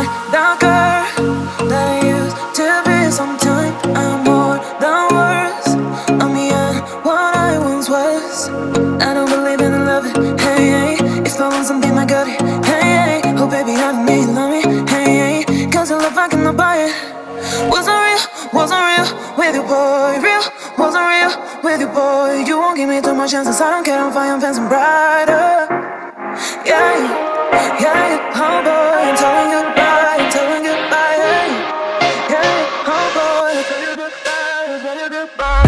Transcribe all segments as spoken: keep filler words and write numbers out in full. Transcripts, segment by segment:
not the girl that I used to be. Sometimes I'm more than words. I'm beyond what I once was. I don't believe in love, hey, hey. If I want something, I got it, hey, hey. Oh baby, I don't need love me, hey, hey. Cause the love I cannot buy it. Wasn't real, wasn't real with you, boy. Real, wasn't real with you, boy. You won't give me too much chances. I don't care, I'm fine, I'm fancy brighter. Yeah, yeah, yeah, oh boy, I'm telling you goodbye, I'm telling you goodbye, yeah, yeah, oh boy, I'm telling you goodbye, I'm telling you goodbye.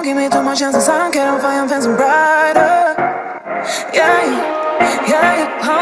Chances, I don't care, I'm fine, I'm fancy brighter. Yeah, yeah, yeah, yeah.